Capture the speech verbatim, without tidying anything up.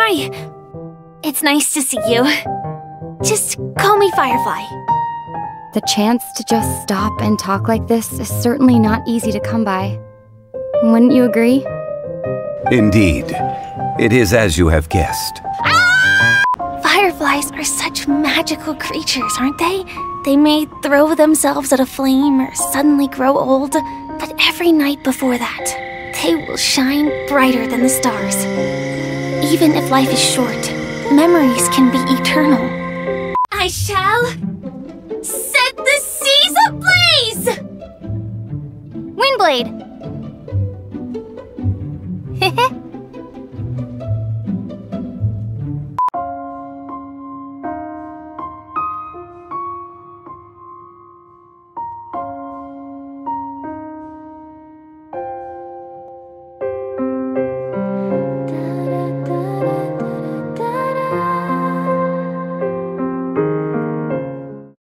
Hi! It's nice to see you. Just call me Firefly. The chance to just stop and talk like this is certainly not easy to come by. Wouldn't you agree? Indeed. It is as you have guessed. Ah! Fireflies are such magical creatures, aren't they? They may throw themselves at a flame or suddenly grow old, but every night before that, they will shine brighter than the stars. Even if life is short, memories can be eternal. I shall set the seas ablaze! Windblade!